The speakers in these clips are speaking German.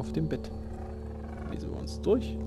auf dem Bett. Lesen wir uns durch.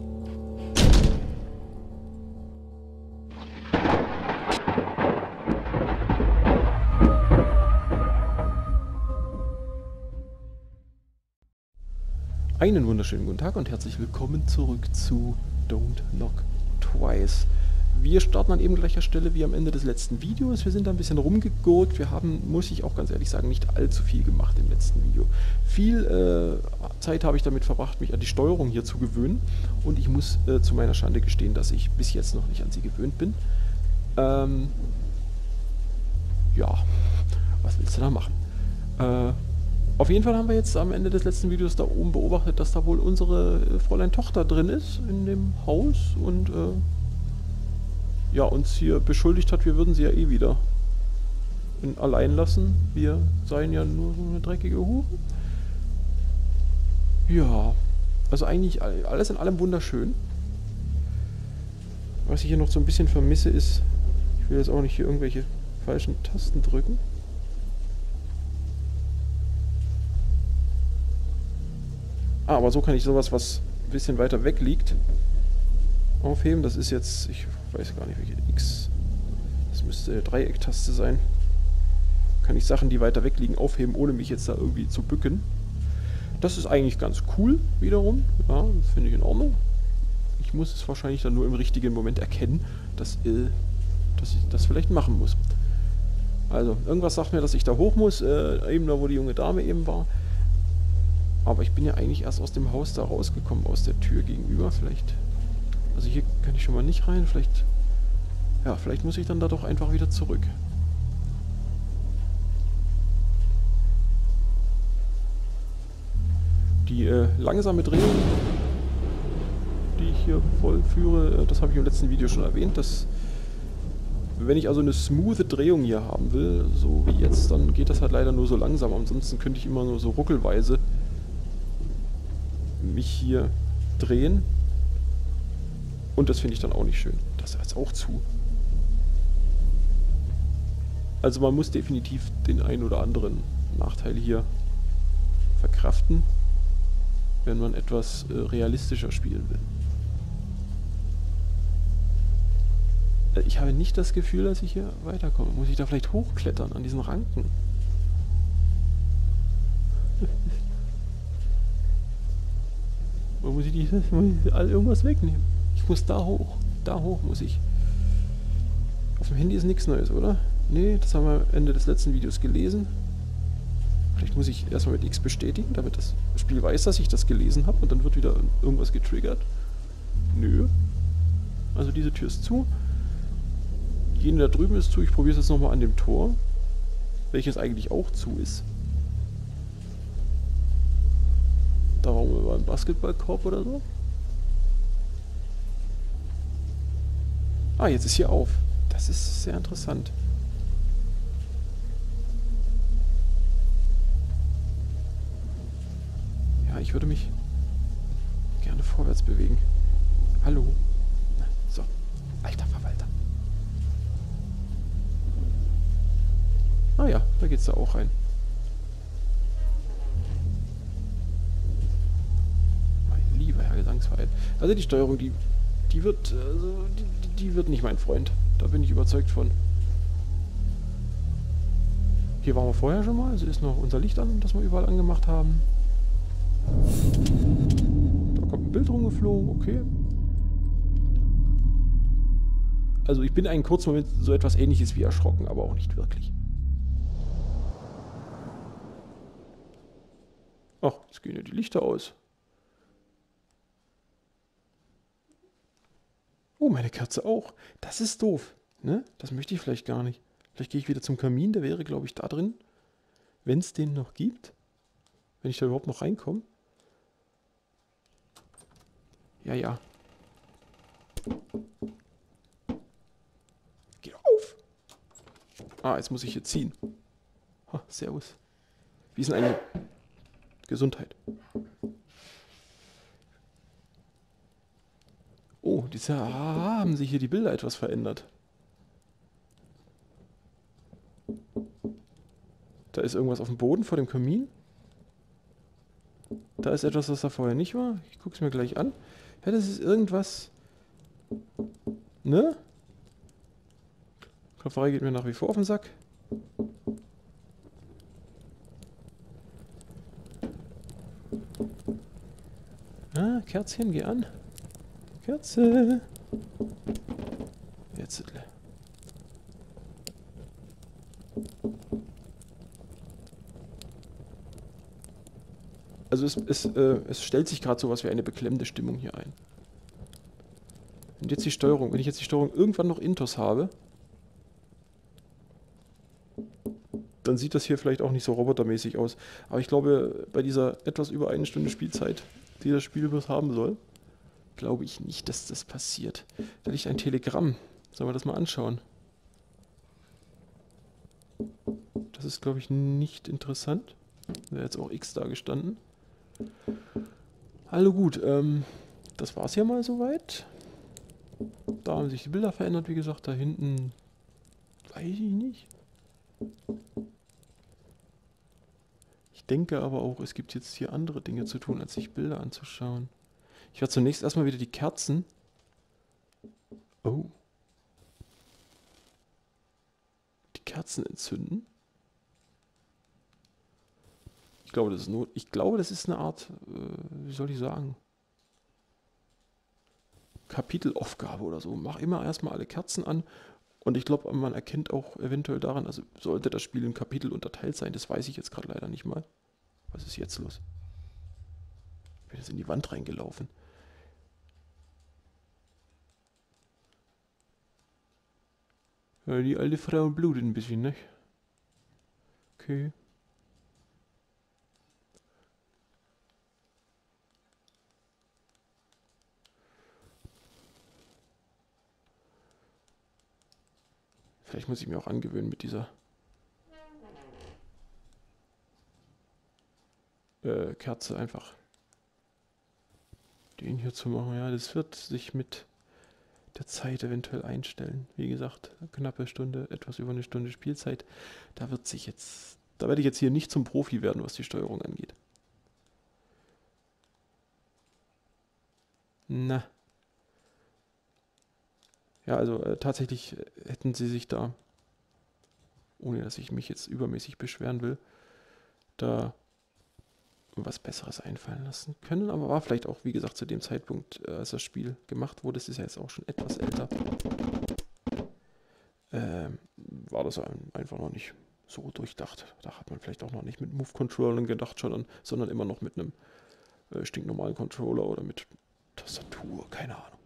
Einen wunderschönen guten Tag und herzlich willkommen zurück zu Don't Knock Twice. Wir starten an eben gleicher Stelle wie am Ende des letzten Videos. Wir sind da ein bisschen rumgegurkt. Wir haben, muss ich auch ganz ehrlich sagen, nicht allzu viel gemacht im letzten Video. Viel Zeit habe ich damit verbracht, mich an die Steuerung hier zu gewöhnen. Und ich muss zu meiner Schande gestehen, dass ich bis jetzt noch nicht an sie gewöhnt bin. Ja, was willst du da machen? Auf jeden Fall haben wir jetzt am Ende des letzten Videos da oben beobachtet, dass da wohl unsere Fräulein Tochter drin ist in dem Haus und ja, uns hier beschuldigt hat, wir würden sie ja eh wieder allein lassen. Wir seien ja nur so eine dreckige Hure. Ja, also eigentlich alles in allem wunderschön. Was ich hier noch so ein bisschen vermisse ist, ich will jetzt auch nicht hier irgendwelche falschen Tasten drücken. Ah, aber so kann ich sowas, was ein bisschen weiter weg liegt, aufheben. Das ist jetzt, ich weiß gar nicht welche X. Das müsste eine Dreiecktaste sein. Kann ich Sachen, die weiter weg liegen, aufheben, ohne mich jetzt da irgendwie zu bücken. Das ist eigentlich ganz cool, wiederum. Ja, das finde ich in Ordnung. Ich muss es wahrscheinlich dann nur im richtigen Moment erkennen, dass ich das vielleicht machen muss. Also, irgendwas sagt mir, dass ich da hoch muss, eben da, wo die junge Dame eben war. Aber ich bin ja eigentlich erst aus dem Haus da rausgekommen, aus der Tür gegenüber. Vielleicht, also hier kann ich schon mal nicht rein. Vielleicht, ja, vielleicht muss ich dann da doch einfach wieder zurück. Die langsame Drehung, die ich hier vollführe, das habe ich im letzten Video schon erwähnt, dass wenn ich also eine smoothe Drehung hier haben will, so wie jetzt, dann geht das halt leider nur so langsam. Ansonsten könnte ich immer nur so ruckelweise mich hier drehen. Und das finde ich dann auch nicht schön. Das ist jetzt auch zu. Also man muss definitiv den einen oder anderen Nachteil hier verkraften, wenn man etwas realistischer spielen will. Ich habe nicht das Gefühl, dass ich hier weiterkomme. Muss ich da vielleicht hochklettern an diesen Ranken? Oder muss ich irgendwas wegnehmen? Ich muss da hoch. Da hoch muss ich. Auf dem Handy ist nichts Neues, oder? Nee, das haben wir Ende des letzten Videos gelesen. Vielleicht muss ich erstmal mit X bestätigen, damit das Spiel weiß, dass ich das gelesen habe und dann wird wieder irgendwas getriggert. Nö. Also diese Tür ist zu. Jene da drüben ist zu. Ich probiere es jetzt nochmal an dem Tor, welches eigentlich auch zu ist. Da waren wir beim Basketballkorb oder so. Ah, jetzt ist hier auf. Das ist sehr interessant. Ja, ich würde mich gerne vorwärts bewegen. Hallo. So. Alter Verwalter. Ah ja, da geht's da auch rein. Mein lieber Herr Gesangsverein. Also die Steuerung, die wird, also die wird nicht mein Freund. Da bin ich überzeugt von. Hier waren wir vorher schon mal. Also ist noch unser Licht an, das wir überall angemacht haben. Da kommt ein Bild rumgeflogen, okay. Also ich bin einen kurzen Moment so etwas Ähnliches wie erschrocken, aber auch nicht wirklich. Ach, jetzt gehen ja die Lichter aus. Oh, meine Kerze auch. Das ist doof, ne? Das möchte ich vielleicht gar nicht. Vielleicht gehe ich wieder zum Kamin, der wäre, glaube ich, da drin. Wenn es den noch gibt. Wenn ich da überhaupt noch reinkomme. Ja, ja. Geh auf! Ah, jetzt muss ich hier ziehen. Ha, servus. Wie ist denn eine Gesundheit? Oh, haben sich hier die Bilder etwas verändert. Da ist irgendwas auf dem Boden vor dem Kamin. Da da ist etwas, was da vorher nicht war. Ich gucke es mir gleich an. Ja, das ist irgendwas... Ne? Klopferei geht mir nach wie vor auf den Sack. Ah, Kerzchen, geh an. Kerze. Jetzt. Also es stellt sich gerade sowas wie eine beklemmende Stimmung hier ein. Und jetzt die Steuerung. Wenn ich jetzt die Steuerung irgendwann noch Intos habe, dann sieht das hier vielleicht auch nicht so robotermäßig aus. Aber ich glaube, bei dieser etwas über 1 Stunde Spielzeit, die das Spiel bloß haben soll, glaube ich nicht, dass das passiert. Da liegt ein Telegramm. Sollen wir das mal anschauen? Das ist, glaube ich, nicht interessant. Wäre jetzt auch X da gestanden. Also gut, das war's ja mal soweit. Da haben sich die Bilder verändert, wie gesagt. Da hinten weiß ich nicht. Ich denke aber auch, es gibt jetzt hier andere Dinge zu tun, als sich Bilder anzuschauen. Ich werde zunächst erstmal wieder die Kerzen... Oh. Die Kerzen entzünden. Ich glaube, das ist eine Art, wie soll ich sagen, Kapitelaufgabe oder so. Mach immer erstmal alle Kerzen an. Und ich glaube, man erkennt auch eventuell daran, also sollte das Spiel in Kapitel unterteilt sein, das weiß ich jetzt gerade leider nicht mal. Was ist jetzt los? Ich bin jetzt in die Wand reingelaufen. Ja, die alte Frau blutet ein bisschen, ne? Okay. Vielleicht muss ich mir auch angewöhnen mit dieser Kerze einfach den hier zu machen. Ja, das wird sich mit der Zeit eventuell einstellen. Wie gesagt, eine knappe Stunde, etwas über eine Stunde Spielzeit. Da werde ich jetzt hier nicht zum Profi werden, was die Steuerung angeht. Na. Ja, also tatsächlich hätten sie sich da, ohne dass ich mich jetzt übermäßig beschweren will, da was Besseres einfallen lassen können. Aber war vielleicht auch, wie gesagt, zu dem Zeitpunkt, als das Spiel gemacht wurde, das ist ja jetzt auch schon etwas älter, war das einfach noch nicht so durchdacht. Da hat man vielleicht auch noch nicht mit Move-Controllern gedacht, sondern immer noch mit einem stinknormalen Controller oder mit Tastatur, keine Ahnung.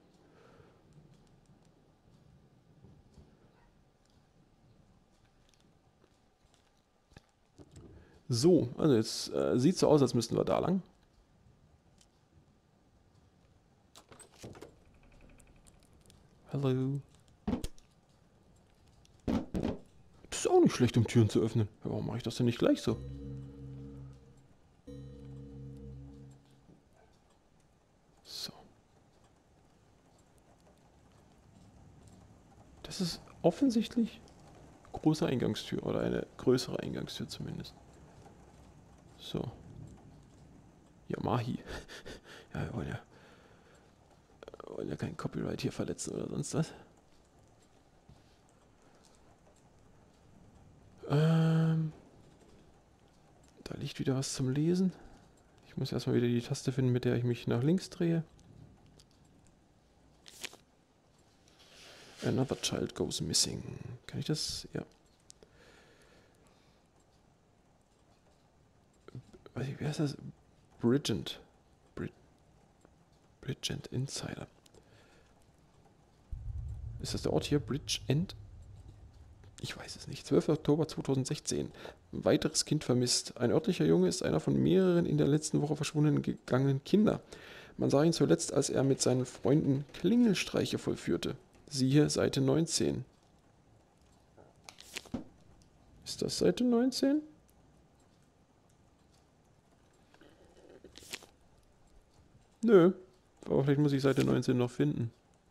So, also jetzt sieht so aus, als müssten wir da lang. Hallo. Das ist auch nicht schlecht, um Türen zu öffnen. Ja, warum mache ich das denn nicht gleich so? So. Das ist offensichtlich große Eingangstür oder eine größere Eingangstür zumindest. So. Yamahi. Ja, wir wollen ja kein Copyright hier verletzen oder sonst was. Da liegt wieder was zum Lesen. Ich muss erstmal wieder die Taste finden, mit der ich mich nach links drehe. Another child goes missing. Kann ich das? Ja. Wie heißt das? Bridgend Insider. Ist das der Ort hier? Bridgend? Ich weiß es nicht. 12. Oktober 2016. Ein weiteres Kind vermisst. Ein örtlicher Junge ist einer von mehreren in der letzten Woche verschwunden gegangenen Kinder. Man sah ihn zuletzt, als er mit seinen Freunden Klingelstreiche vollführte. Siehe Seite 19. Ist das Seite 19? Nö. Aber vielleicht muss ich Seite 19 noch finden.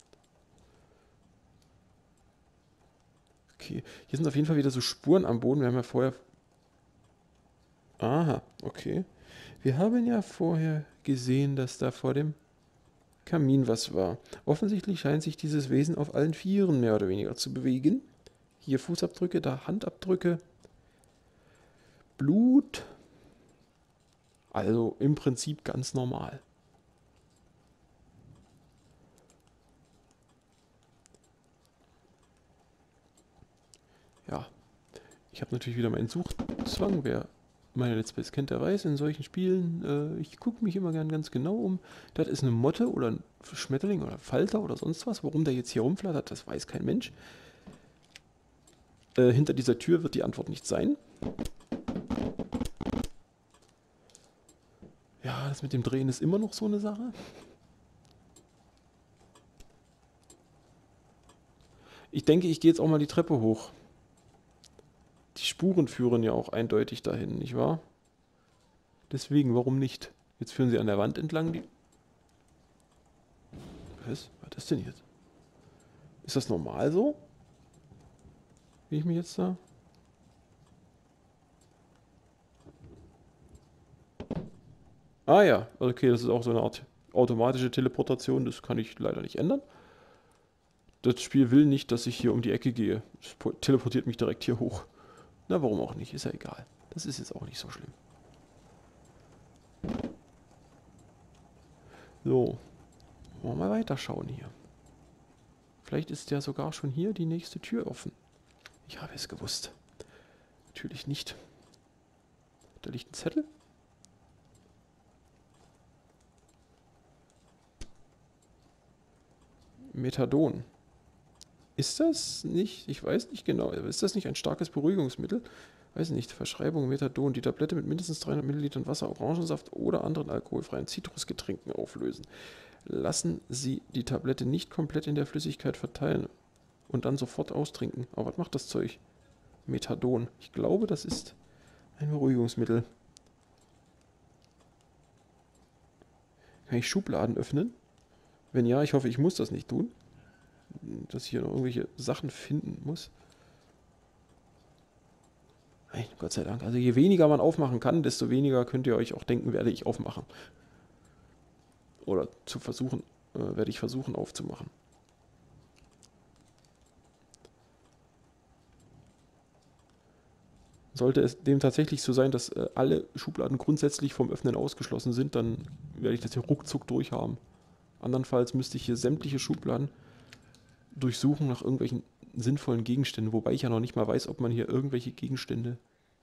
Okay. Hier sind auf jeden Fall wieder so Spuren am Boden. Wir haben ja vorher... Aha, okay. Wir haben ja vorher gesehen, dass da vor dem Kamin was war. Offensichtlich scheint sich dieses Wesen auf allen Vieren mehr oder weniger zu bewegen. Hier Fußabdrücke, da Handabdrücke. Blut. Also im Prinzip ganz normal. Ja, ich habe natürlich wieder meinen Suchzwang. Wer meine Let's Plays kennt, der weiß, in solchen Spielen, ich gucke mich immer gern ganz genau um. Das ist eine Motte oder ein Schmetterling oder Falter oder sonst was. Warum der jetzt hier rumflattert, das weiß kein Mensch. Hinter dieser Tür wird die Antwort nicht sein. Ja, das mit dem Drehen ist immer noch so eine Sache. Ich denke, ich gehe jetzt auch mal die Treppe hoch. Die Spuren führen ja auch eindeutig dahin, nicht wahr? Deswegen, warum nicht? Jetzt führen sie an der Wand entlang die... Was? Was ist das denn jetzt? Ist das normal so? Wie ich mich jetzt da... Ah ja, okay, das ist auch so eine Art automatische Teleportation, das kann ich leider nicht ändern. Das Spiel will nicht, dass ich hier um die Ecke gehe. Es teleportiert mich direkt hier hoch. Na, warum auch nicht, ist ja egal. Das ist jetzt auch nicht so schlimm. So, wollen wir mal weiterschauen hier. Vielleicht ist ja sogar schon hier die nächste Tür offen. Ich habe es gewusst. Natürlich nicht. Da liegt ein Zettel. Methadon. Ist das nicht, ich weiß nicht genau, ist das nicht ein starkes Beruhigungsmittel? Weiß nicht, Verschreibung Methadon. Die Tablette mit mindestens 300 Millilitern Wasser, Orangensaft oder anderen alkoholfreien Zitrusgetränken auflösen. Lassen Sie die Tablette nicht komplett in der Flüssigkeit verteilen und dann sofort austrinken. Aber was macht das Zeug? Methadon. Ich glaube, das ist ein Beruhigungsmittel. Kann ich Schubladen öffnen? Wenn ja, ich hoffe, ich muss das nicht tun. Dass ich hier noch irgendwelche Sachen finden muss. Nein, Gott sei Dank. Also je weniger man aufmachen kann, desto weniger könnt ihr euch auch denken, werde ich aufmachen. Oder zu versuchen, werde ich versuchen aufzumachen. Sollte es dem tatsächlich so sein, dass alle Schubladen grundsätzlich vom Öffnen ausgeschlossen sind, dann werde ich das hier ruckzuck durchhaben. Andernfalls müsste ich hier sämtliche Schubladen durchsuchen nach irgendwelchen sinnvollen Gegenständen, wobei ich ja noch nicht mal weiß, ob man hier irgendwelche Gegenstände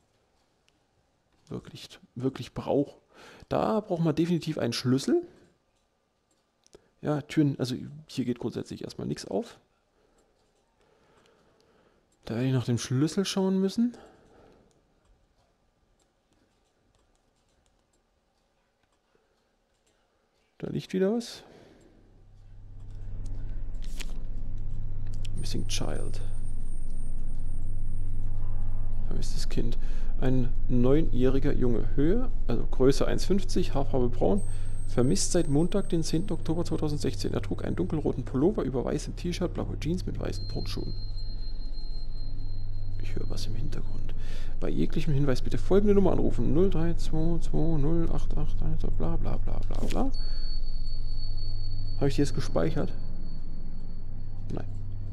wirklich braucht. Da braucht man definitiv einen Schlüssel. Ja, Türen, also hier geht grundsätzlich erstmal nichts auf. Da werde ich nach dem Schlüssel schauen müssen. Da liegt wieder was. Missing Child. Vermisstes Kind. Ein 9-jähriger Junge. Höhe, also Größe 1,50, Haarfarbe braun. Vermisst seit Montag, den 10. Oktober 2016. Er trug einen dunkelroten Pullover über weißem T-Shirt, blaue Jeans mit weißen Turnschuhen. Ich höre was im Hintergrund. Bei jeglichem Hinweis bitte folgende Nummer anrufen. 0322088, bla bla bla bla bla. Habe ich die jetzt gespeichert? Nein.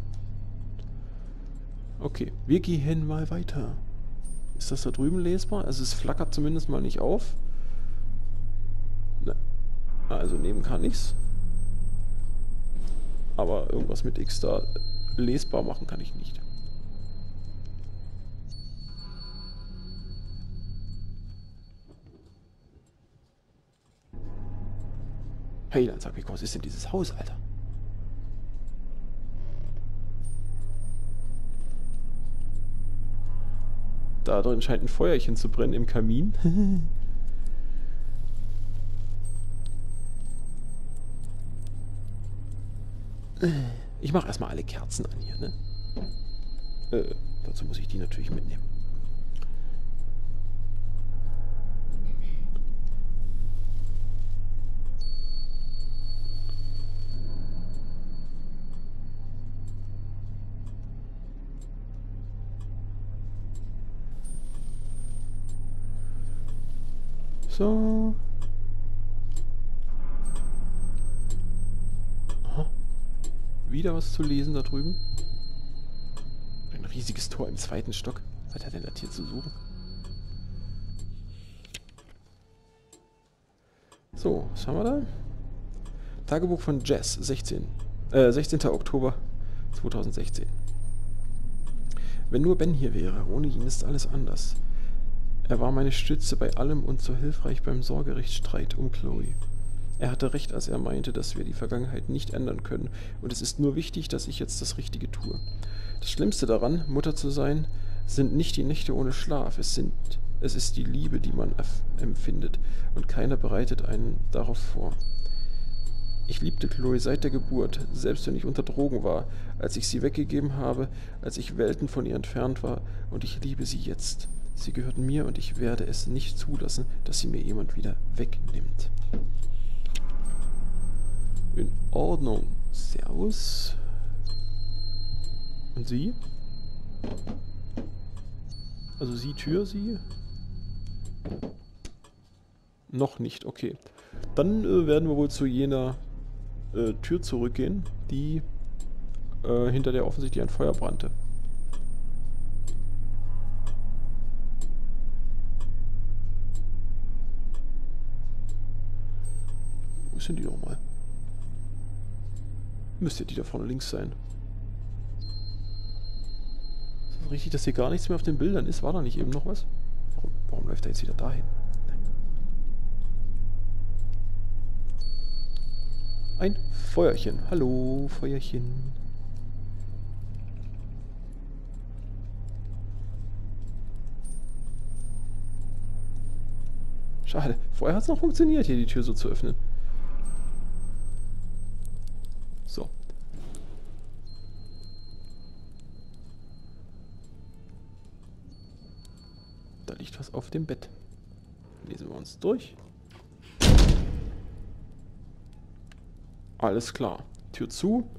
Okay, wir gehen mal weiter. Ist das da drüben lesbar? Also es flackert zumindest mal nicht auf. Ne. Also nehmen kann ich's. Aber irgendwas mit X da lesbar machen kann ich nicht. Hey, dann sag mir, was ist denn dieses Haus, Alter? Da drin scheint ein Feuerchen zu brennen im Kamin. Ich mache erstmal alle Kerzen an hier, ne? Dazu muss ich die natürlich mitnehmen. So. Aha. Wieder was zu lesen da drüben. Ein riesiges Tor im 2. Stock. Was hat denn das hier zu suchen? So, was haben wir da? Tagebuch von Jess, 16. 16. Oktober 2016. Wenn nur Ben hier wäre, ohne ihn ist alles anders. Er war meine Stütze bei allem und so hilfreich beim Sorgerechtsstreit um Chloe. Er hatte recht, als er meinte, dass wir die Vergangenheit nicht ändern können und es ist nur wichtig, dass ich jetzt das Richtige tue. Das Schlimmste daran, Mutter zu sein, sind nicht die Nächte ohne Schlaf, es ist die Liebe, die man empfindet und keiner bereitet einen darauf vor. Ich liebte Chloe seit der Geburt, selbst wenn ich unter Drogen war, als ich sie weggegeben habe, als ich Welten von ihr entfernt war und ich liebe sie jetzt. Sie gehört mir und ich werde es nicht zulassen, dass sie mir jemand wieder wegnimmt. In Ordnung. Servus. Und Sie? Also Sie, Tür, Sie? Noch nicht, okay. Dann werden wir wohl zu jener Tür zurückgehen, die hinter der offensichtlich ein Feuer brannte. Wo sind die nochmal? Müsste die da vorne links sein. Ist das richtig, dass hier gar nichts mehr auf den Bildern ist? War da nicht eben noch was? Warum läuft er jetzt wieder dahin? Ein Feuerchen. Hallo, Feuerchen. Schade. Vorher hat es noch funktioniert, hier die Tür so zu öffnen. So. Da liegt was auf dem Bett. Lesen wir uns durch. Alles klar. Tür zu.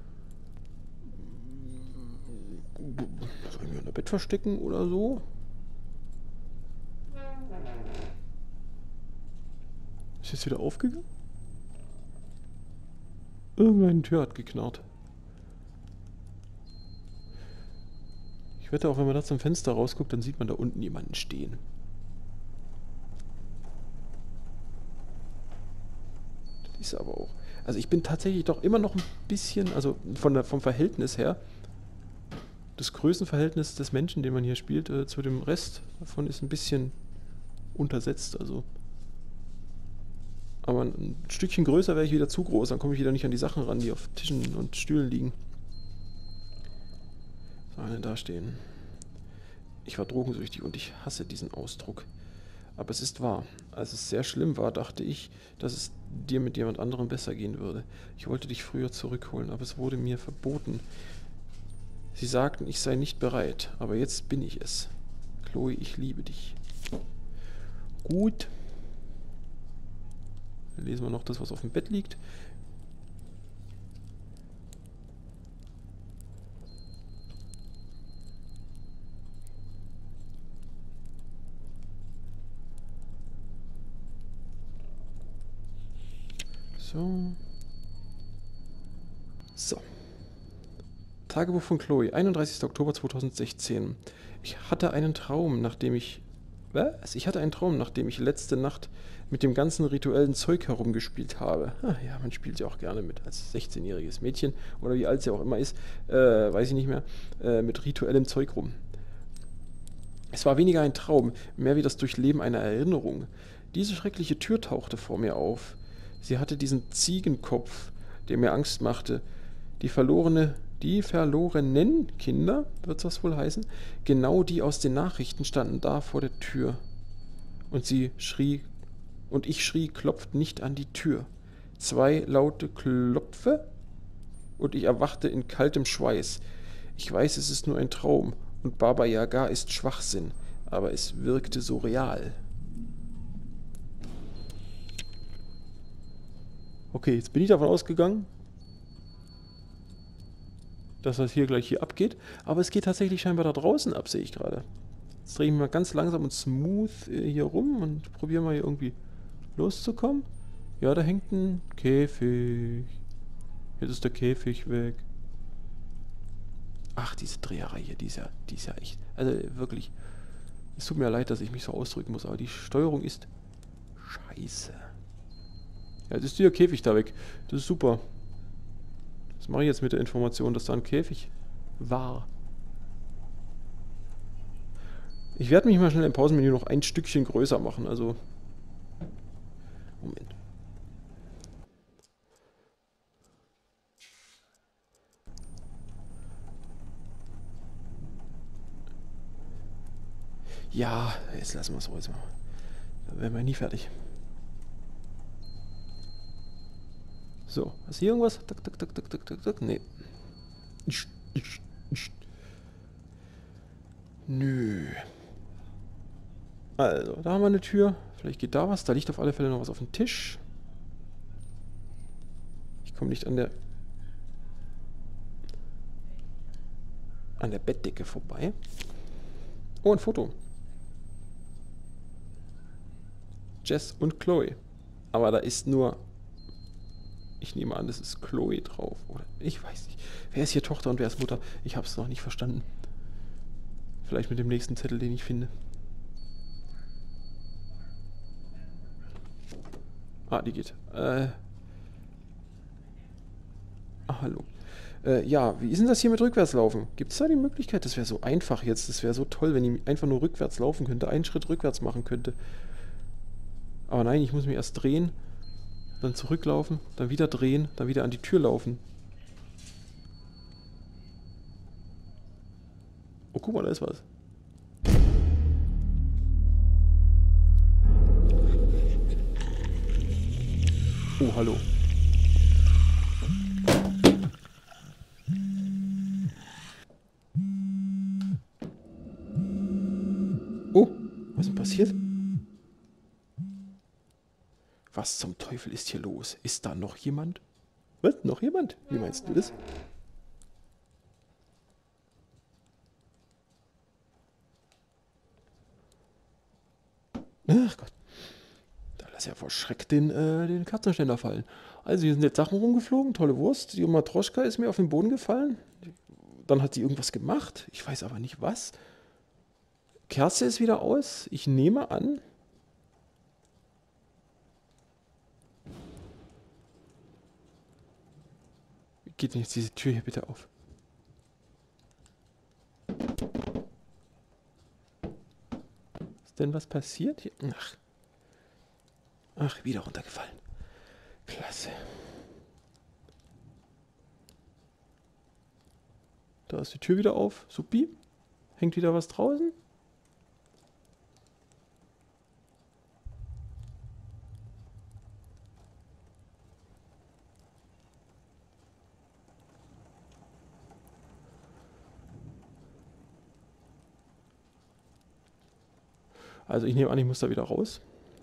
Sollen wir unter Bett verstecken oder so? Ist jetzt wieder aufgegangen? Irgendeine Tür hat geknarrt. Ich wette auch, wenn man da zum Fenster rausguckt, dann sieht man da unten jemanden stehen. Das ist aber auch... Also ich bin tatsächlich doch immer noch ein bisschen, also vom Verhältnis her, das Größenverhältnis des Menschen, den man hier spielt, zu dem Rest davon ist ein bisschen untersetzt, also. Aber ein Stückchen größer wäre ich wieder zu groß, dann komme ich wieder nicht an die Sachen ran, die auf Tischen und Stühlen liegen. Was soll denn da stehen? Ich war drogensüchtig und ich hasse diesen Ausdruck. Aber es ist wahr. Als es sehr schlimm war, dachte ich, dass es dir mit jemand anderem besser gehen würde. Ich wollte dich früher zurückholen, aber es wurde mir verboten. Sie sagten, ich sei nicht bereit, aber jetzt bin ich es. Chloe, ich liebe dich. Gut. Dann lesen wir noch das, was auf dem Bett liegt. So. Tagebuch von Chloe, 31. Oktober 2016. Ich hatte einen Traum, nachdem ich... Was? Ich hatte einen Traum, nachdem ich letzte Nacht mit dem ganzen rituellen Zeug herumgespielt habe. Ah, ja, man spielt ja auch gerne mit als 16-jähriges Mädchen oder wie alt sie auch immer ist, weiß ich nicht mehr, mit rituellem Zeug rum. Es war weniger ein Traum, mehr wie das Durchleben einer Erinnerung. Diese schreckliche Tür tauchte vor mir auf. Sie hatte diesen Ziegenkopf, der mir Angst machte. Die verlorenen Kinder, wird das wohl heißen, genau die aus den Nachrichten standen da vor der Tür. Und ich schrie, klopft nicht an die Tür. 2 laute Klopfe und ich erwachte in kaltem Schweiß. Ich weiß, es ist nur ein Traum und Baba Yaga ist Schwachsinn, aber es wirkte so real. Okay, jetzt bin ich davon ausgegangen, dass das hier gleich abgeht. Aber es geht tatsächlich scheinbar da draußen ab, sehe ich gerade. Jetzt drehe ich mal ganz langsam und smooth hier rum und probiere mal hier irgendwie loszukommen. Ja, da hängt ein Käfig. Jetzt ist der Käfig weg. Ach, diese Dreherei hier, die ist ja echt... Also wirklich, es tut mir leid, dass ich mich so ausdrücken muss, aber die Steuerung ist scheiße. Ja, jetzt ist der Käfig da weg. Das ist super. Was mache ich jetzt mit der Information, dass da ein Käfig war? Ich werde mich mal schnell im Pausenmenü noch ein Stückchen größer machen, also... Moment. Ja, jetzt lassen wir es ruhig mal. Da werden wir nie fertig. So, hast du hier irgendwas? Tak, tak, tak, tak, tak, tak, tak. Nee. Nö. Also, da haben wir eine Tür. Vielleicht geht da was. Da liegt auf alle Fälle noch was auf dem Tisch. Ich komme nicht an der Bettdecke vorbei. Oh, ein Foto. Jess und Chloe. Aber da ist nur... Ich nehme an, das ist Chloe drauf. Oder ich weiß nicht. Wer ist hier Tochter und wer ist Mutter? Ich habe es noch nicht verstanden. Vielleicht mit dem nächsten Zettel, den ich finde. Ah, die geht. Hallo. Ja, wie ist denn das hier mit Rückwärtslaufen? Gibt es da die Möglichkeit? Das wäre so einfach jetzt. Das wäre so toll, wenn ich einfach nur rückwärts laufen könnte. Einen Schritt rückwärts machen könnte. Aber nein, ich muss mich erst drehen, dann zurücklaufen, dann wieder drehen, dann wieder an die Tür laufen. Oh, guck mal, da ist was. Oh, hallo. Oh, was ist denn passiert? Was zum Teufel ist hier los? Ist da noch jemand? Was? Noch jemand? Wie meinst du das? Ach Gott. Da lass ja vor Schreck den Kerzenständer fallen. Also hier sind jetzt Sachen rumgeflogen. Tolle Wurst. Die Matroschka ist mir auf den Boden gefallen. Dann hat sie irgendwas gemacht. Ich weiß aber nicht was. Kerze ist wieder aus. Ich nehme an... Geht denn jetzt diese Tür hier bitte auf? Ist denn was passiert hier? Ach, wieder runtergefallen. Klasse. Da ist die Tür wieder auf. Supi. Hängt wieder was draußen? Also ich nehme an, ich muss da wieder raus.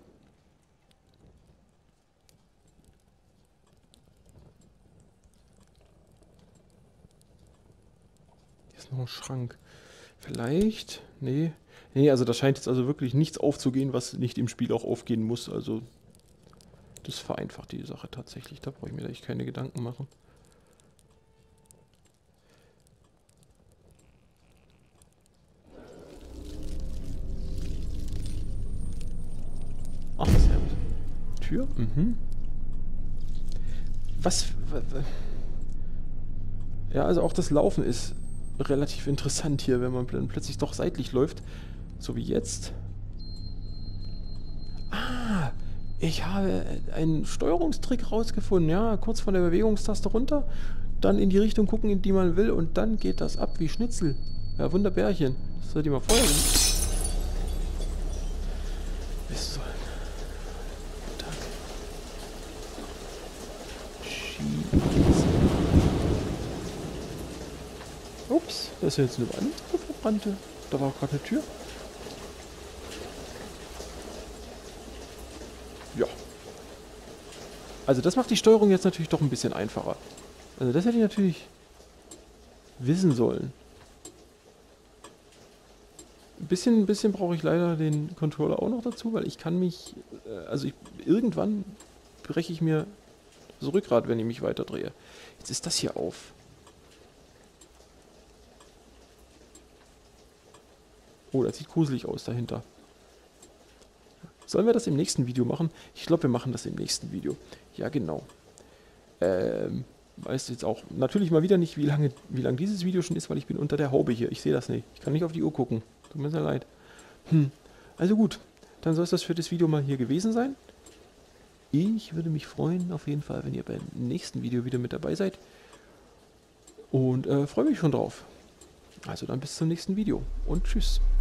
Hier ist noch ein Schrank. Vielleicht? Nee. Nee, also da scheint jetzt also wirklich nichts aufzugehen, was nicht im Spiel auch aufgehen muss. Also das vereinfacht die Sache tatsächlich. Da brauche ich mir echt keine Gedanken machen. Ach, servus. Tür? Mhm. Was? Ja, also auch das Laufen ist relativ interessant hier, wenn man dann plötzlich doch seitlich läuft. So wie jetzt. Ah, ich habe einen Steuerungstrick rausgefunden. Ja, kurz von der Bewegungstaste runter, dann in die Richtung gucken, in die man will und dann geht das ab wie Schnitzel. Ja, Wunderbärchen. Das sollte ich mal vorher sehen. Ups, da ist ja jetzt eine Wand, eine verbrannte. Da war gerade eine Tür. Ja. Also das macht die Steuerung jetzt natürlich doch ein bisschen einfacher. Also das hätte ich natürlich wissen sollen. Ein bisschen brauche ich leider den Controller auch noch dazu, weil ich kann mich, irgendwann breche ich mir das Rückgrat, wenn ich mich weiter drehe. Jetzt ist das hier auf. Oh, das sieht gruselig aus dahinter. Sollen wir das im nächsten Video machen? Ich glaube, wir machen das im nächsten Video. Ja, genau. Weiß jetzt auch natürlich mal wieder nicht, wie lange dieses Video schon ist, weil ich bin unter der Haube hier. Ich sehe das nicht. Ich kann nicht auf die Uhr gucken. Tut mir sehr leid. Also gut, dann soll es das für das Video mal hier gewesen sein. Ich würde mich freuen, auf jeden Fall, wenn ihr beim nächsten Video wieder mit dabei seid. Und freue mich schon drauf. Also dann bis zum nächsten Video und tschüss.